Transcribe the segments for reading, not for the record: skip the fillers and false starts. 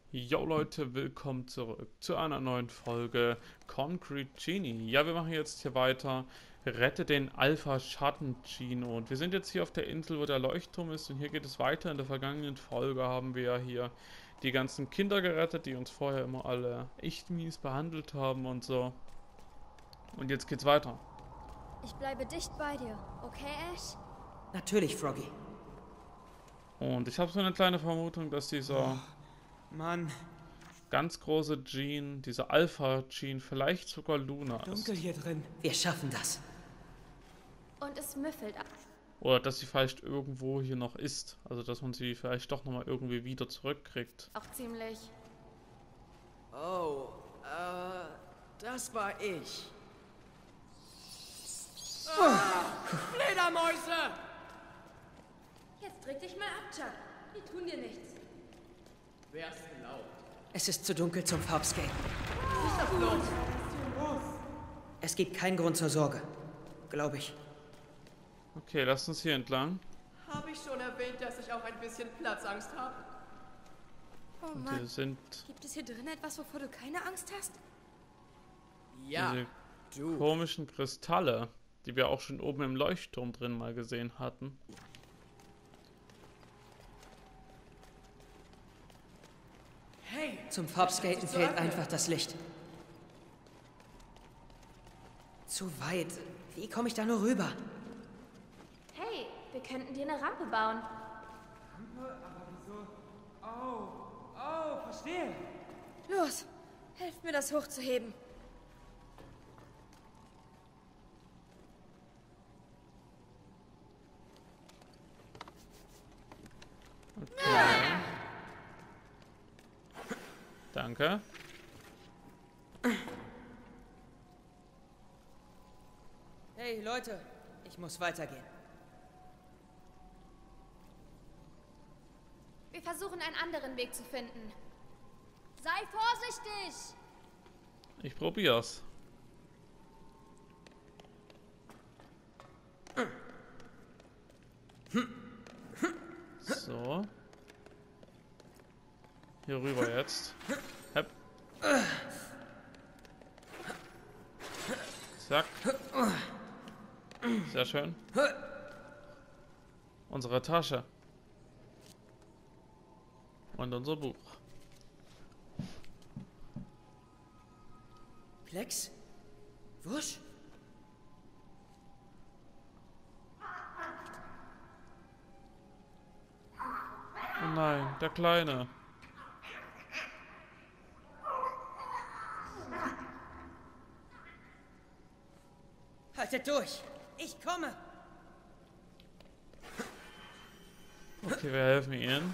Yo Leute, willkommen zurück zu einer neuen Folge Concrete Genie. Ja, wir machen jetzt hier weiter. Rette den Alpha Schatten Gino. Und wir sind jetzt hier auf der Insel, wo der Leuchtturm ist. Und hier geht es weiter. In der vergangenen Folge haben wir ja hier die ganzen Kinder gerettet, die uns vorher immer alle echt mies behandelt haben und so. Und jetzt geht's weiter. Ich bleibe dicht bei dir, okay, Ash? Natürlich, Froggy. Und ich habe so eine kleine Vermutung, dass dieser Mann, ganz große Gene, dieser Alpha Gene, vielleicht sogar Luna ist. dunkel hier drin. Wir schaffen das. Und es müffelt ab. Oder dass sie vielleicht irgendwo hier noch ist. Also dass man sie vielleicht doch nochmal irgendwie wieder zurückkriegt. Auch ziemlich. Oh, das war ich. Fledermäuse! Jetzt drück dich mal ab, Chuck. Die tun dir nichts. Wer ist laut? Es ist zu dunkel zum Farbskaten. Was ist das los? Es gibt keinen Grund zur Sorge. Glaube ich. Okay, lasst uns hier entlang. Habe ich schon erwähnt, dass ich auch ein bisschen Platzangst habe? Oh Und Mann, hier sind gibt es hier drin etwas, wovor du keine Angst hast? Ja, diese du. komischen Kristalle, die wir auch schon oben im Leuchtturm drin mal gesehen hatten. Hey, Zum Farbskaten fehlt einfach das Licht. Zu weit. Wie komme ich da nur rüber? Hey, wir könnten dir eine Rampe bauen. Aber wieso? Oh, verstehe. Los, helft mir, das hochzuheben. Okay. Danke. Hey, Leute. Ich muss weitergehen. Wir versuchen einen anderen Weg zu finden. Sei vorsichtig! Ich probier's. So. Hier rüber jetzt. Hepp. Zack. Sehr schön. Unsere Tasche. Und unser Buch. Plex? Wusch? Oh nein, der Kleine. Haltet durch. Ich komme. Okay, wir helfen ihnen.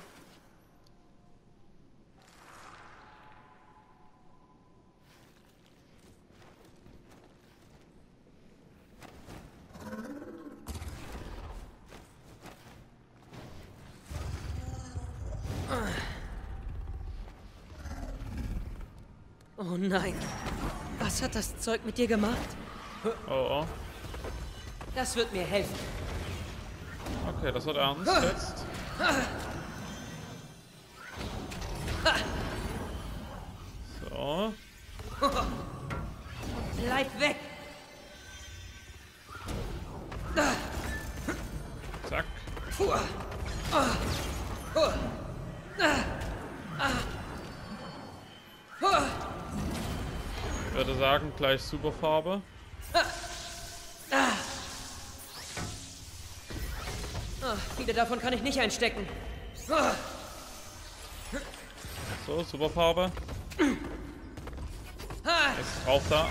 Oh nein. Was hat das Zeug mit dir gemacht? Oh, oh. Das wird mir helfen. Okay, das wird ernst jetzt. So. Bleib weg. Zack. Ich würde sagen, gleich Superfarbe. Viele davon kann ich nicht einstecken. So, Superfarbe. Ist drauf da.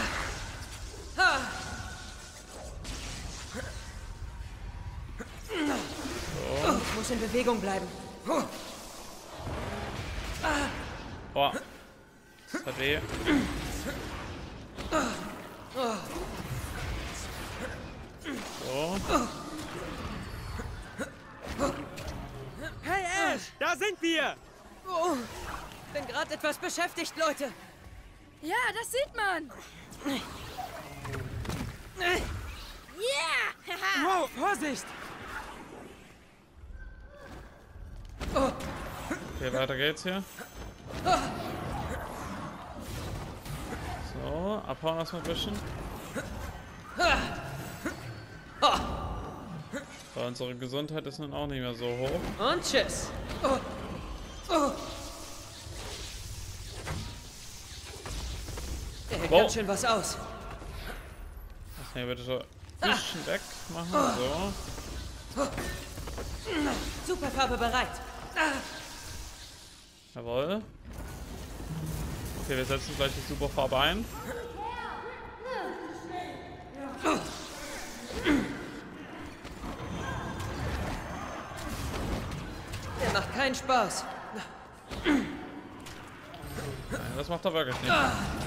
Ich muss in Bewegung bleiben. Boah. Das hat weh. So. Hey Ash, da sind wir. Oh, bin gerade etwas beschäftigt, Leute. Ja, das sieht man. Yeah! Wow, Vorsicht. Okay, weiter geht's hier. So, abhauen erstmal ein bisschen. So, unsere Gesundheit ist nun auch nicht mehr so hoch. Und tschüss. Der hält Wow. ganz schön was aus. Das hier bitte so ein bisschen weg machen. So. Superfarbe bereit. Jawohl. Okay, wir setzen gleich die Superfarbe ein. Der macht keinen Spaß. Nein, das macht er wirklich nicht.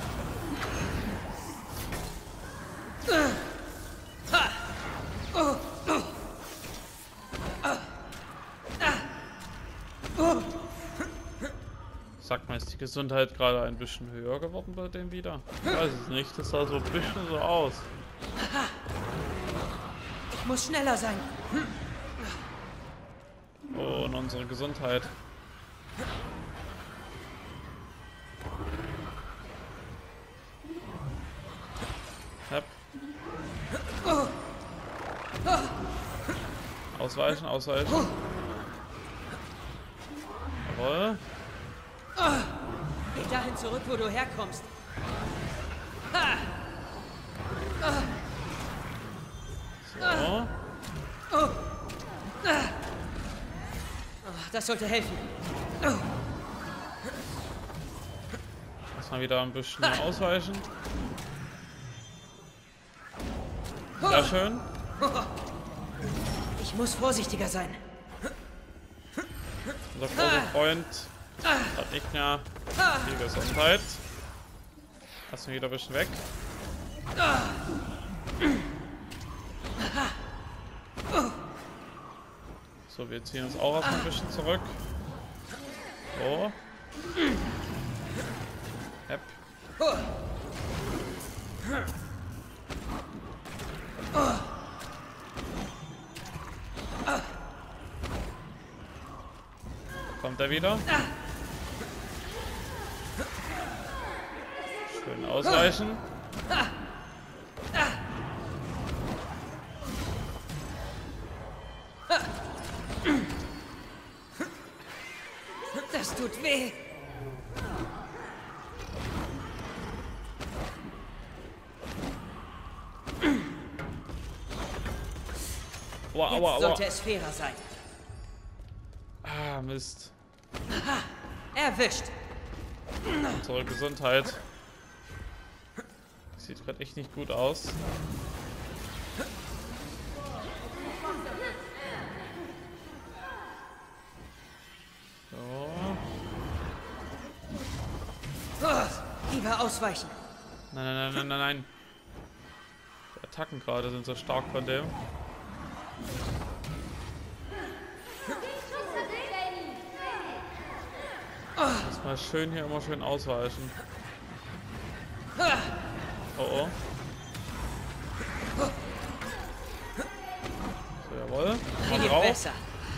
Sag mal, ist die Gesundheit gerade ein bisschen höher geworden bei dem wieder? Ich weiß es nicht, das sah so ein bisschen so aus. Ich muss schneller sein. Oh, und unsere Gesundheit. Hep. Ausweichen, ausweichen. Jawohl. Geh dahin zurück, wo du herkommst. So. Das sollte helfen. Erstmal wieder ein bisschen ausweichen. Sehr schön. Ich muss vorsichtiger sein. Unser großer Freund hat nicht mehr viel Gesundheit. Lassen wir wieder ein bisschen weg. So, wir ziehen uns auch erstmal ein bisschen zurück. So. Hep. Kommt er wieder? Schön ausweichen. Das tut weh. Aua, Jetzt aua, aua. sollte es fairer sein. Ah, Mist. Erwischt. Unsere Gesundheit. Sieht gerade echt nicht gut aus. So. Lieber ausweichen. Nein, nein, nein, nein, nein, nein. Die Attacken gerade sind so stark von dem. Erstmal schön hier immer schön ausweichen. Oh oh. So, jawohl. Mal Viel drauf. besser.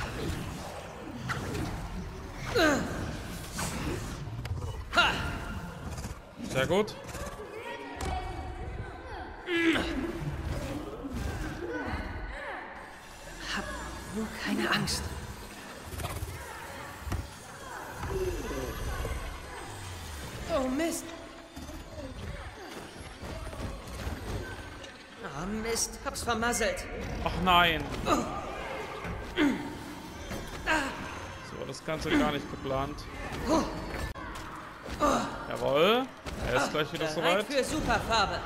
Sehr gut. Hab nur keine Angst. Oh Mist. Ah Mist, hab's vermasselt. Ach nein. So war das Ganze gar nicht geplant. Jawohl. Er ist gleich wieder Bereit soweit. für Superfarbe.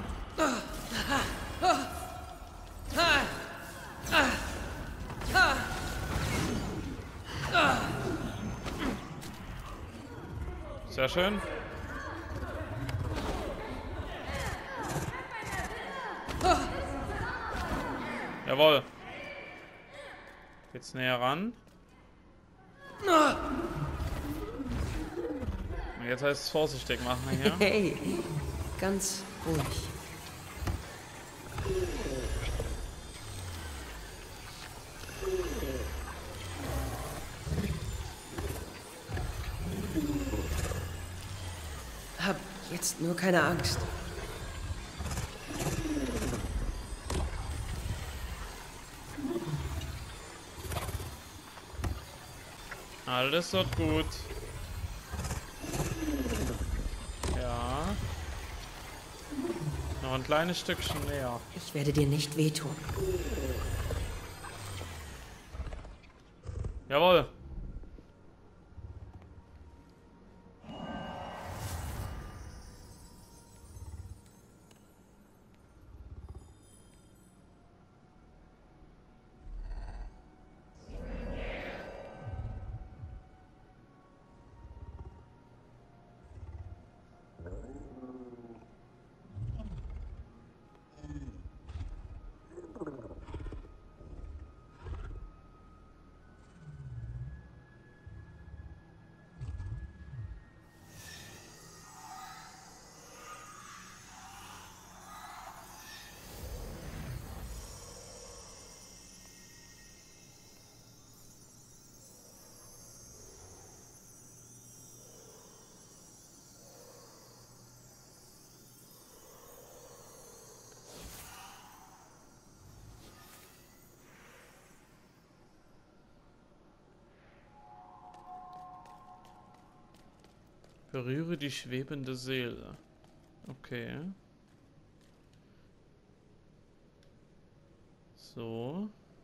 Sehr schön. Jawohl. Jetzt näher ran. Und jetzt heißt es vorsichtig machen hier. Hey, ganz ruhig. Jetzt nur keine Angst. Alles wird gut. Ja. Noch ein kleines Stückchen näher. Ich werde dir nicht wehtun. Jawohl. Berühre die schwebende Seele. Okay. So.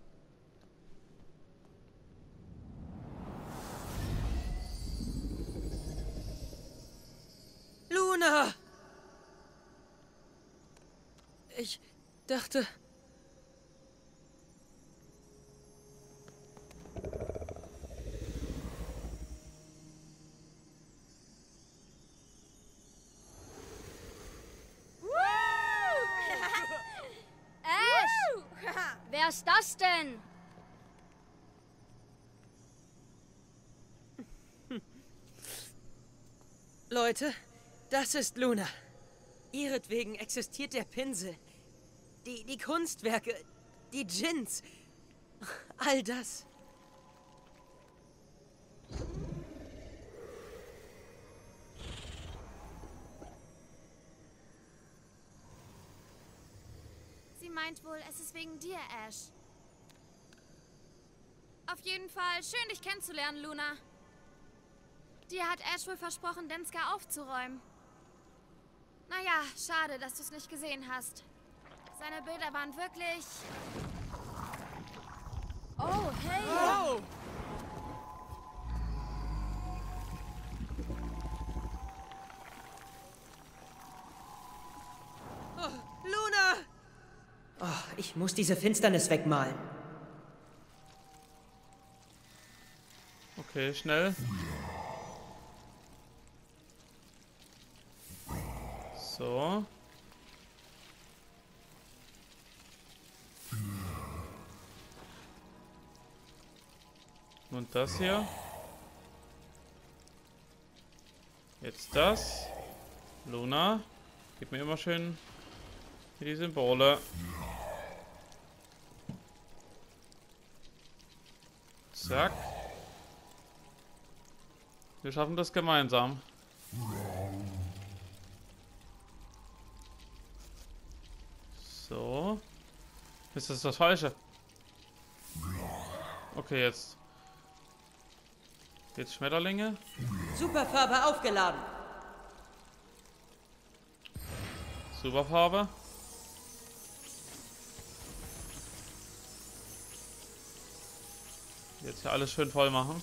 Luna! Ich dachte... Ash! Wer ist das denn? Leute, das ist Luna. Ihretwegen existiert der Pinsel. Die Kunstwerke, die Djinns, all das. Sie meint wohl, es ist wegen dir, Ash. Auf jeden Fall, schön dich kennenzulernen, Luna. Dir hat Ash wohl versprochen, Denska aufzuräumen. Naja, schade, dass du es nicht gesehen hast. Seine Bilder waren wirklich... Oh, hey! Oh! Luna! Oh, ich muss diese Finsternis wegmalen. Okay, schnell. So. Und das hier. Jetzt das. Luna. Gib mir immer schön die Symbole. Zack. Wir schaffen das gemeinsam. So. Ist das das Falsche? Okay, jetzt. Jetzt Schmetterlinge. Superfarbe aufgeladen. Superfarbe. Jetzt hier alles schön voll machen.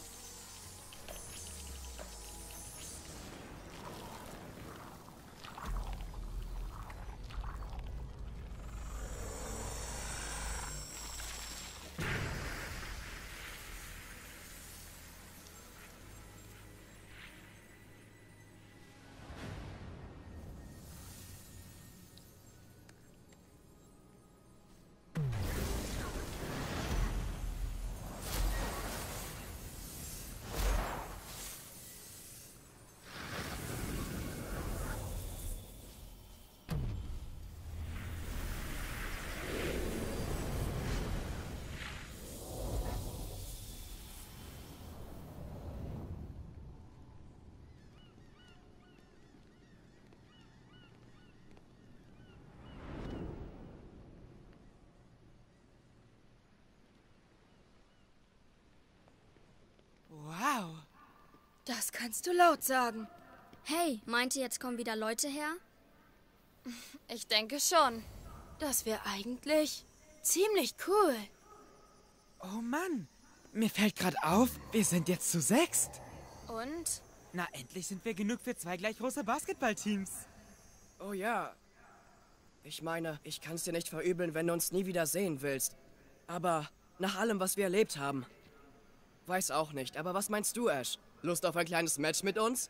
kannst du laut sagen. Hey, meint ihr, jetzt kommen wieder Leute her? Ich denke schon. Das wäre eigentlich ziemlich cool. Oh Mann, mir fällt gerade auf, wir sind jetzt zu 6. Und? Na, endlich sind wir genug für 2 gleich große Basketballteams. Oh ja. Ich meine, ich kann es dir nicht verübeln, wenn du uns nie wieder sehen willst. Aber nach allem, was wir erlebt haben. Weiß auch nicht, aber was meinst du, Ash? Lust auf ein kleines Match mit uns?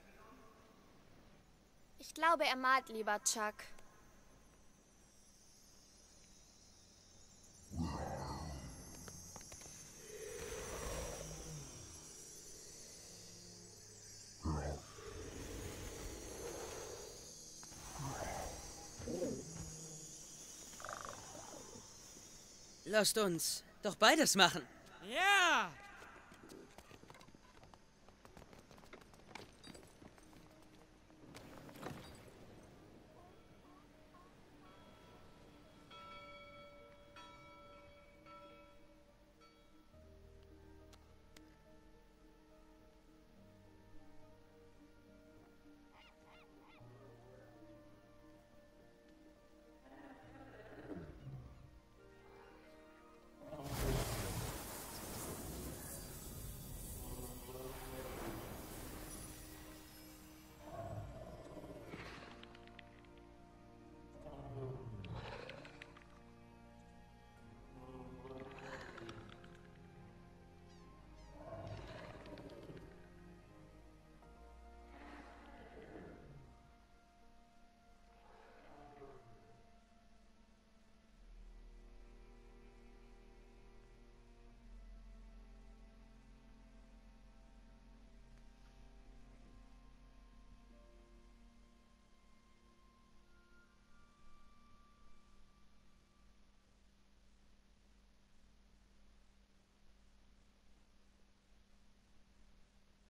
Ich glaube, er malt lieber, Chuck. Lasst uns doch beides machen. Ja!